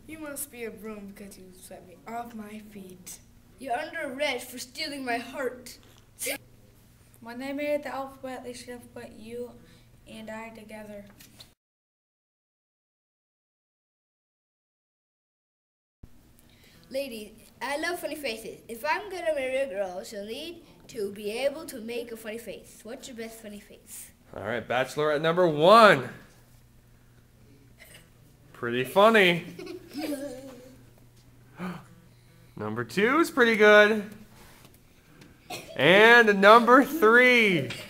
You must be a broom because you swept me off my feet. You're under arrest for stealing my heart. When they made the alphabet, they should have put you and I together. Ladies, I love funny faces. If I'm gonna marry a girl, she'll need to be able to make a funny face. What's your best funny face? All right, Bachelorette number 1. Pretty funny. Number 2 is pretty good. And number 3.